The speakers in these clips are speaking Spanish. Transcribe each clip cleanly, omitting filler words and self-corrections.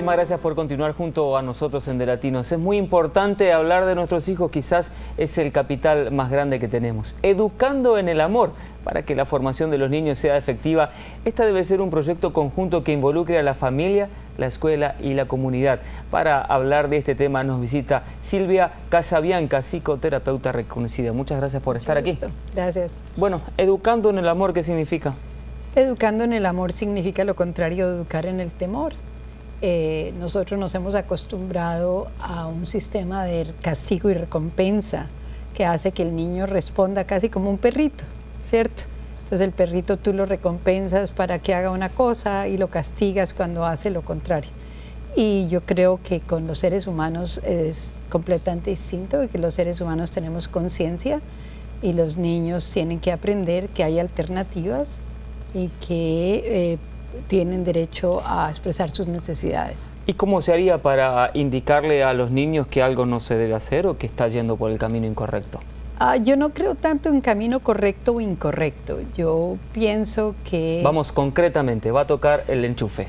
Muchísimas gracias por continuar junto a nosotros en De Latinos. Es muy importante hablar de nuestros hijos, quizás es el capital más grande que tenemos. Educando en el amor, para que la formación de los niños sea efectiva, esta debe ser un proyecto conjunto que involucre a la familia, la escuela y la comunidad. Para hablar de este tema nos visita Silvia Casabianca, psicoterapeuta reconocida. Muchas gracias por estar aquí. Gracias. Bueno, educando en el amor, ¿qué significa? Educando en el amor significa lo contrario de educar en el temor. Nosotros nos hemos acostumbrado a un sistema de castigo y recompensa que hace que el niño responda casi como un perrito, ¿cierto? Entonces el perrito tú lo recompensas para que haga una cosa y lo castigas cuando hace lo contrario. Y yo creo que con los seres humanos es completamente distinto, y que los seres humanos tenemos conciencia y los niños tienen que aprender que hay alternativas y que tienen derecho a expresar sus necesidades. ¿Y cómo se haría para indicarle a los niños que algo no se debe hacer o que está yendo por el camino incorrecto? Yo no creo tanto en camino correcto o incorrecto. Yo pienso que... Vamos concretamente, va a tocar el enchufe.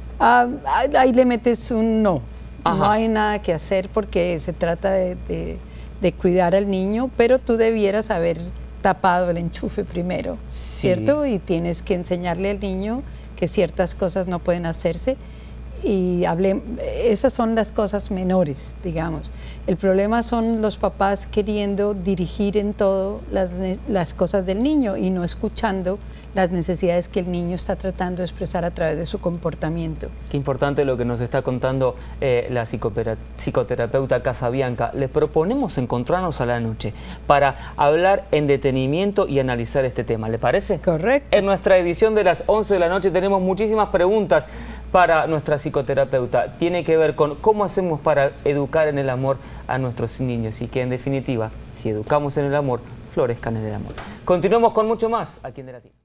Ahí le metes un no. Ajá. No hay nada que hacer porque se trata de cuidar al niño, pero tú debieras haber tapado el enchufe primero, sí, ¿cierto? Y tienes que enseñarle al niño que ciertas cosas no pueden hacerse, y esas son las cosas menores, digamos. El problema son los papás queriendo dirigir en todo las cosas del niño y no escuchando las necesidades que el niño está tratando de expresar a través de su comportamiento. Qué importante lo que nos está contando la psicoterapeuta Casabianca. Les proponemos encontrarnos a la noche para hablar en detenimiento y analizar este tema. ¿Le parece? Correcto. En nuestra edición de las 11 de la noche tenemos muchísimas preguntas para nuestra psicoterapeuta. Tiene que ver con cómo hacemos para educar en el amor a nuestros niños y que en definitiva, si educamos en el amor, florezcan en el amor. Continuamos con mucho más aquí en De Latinos.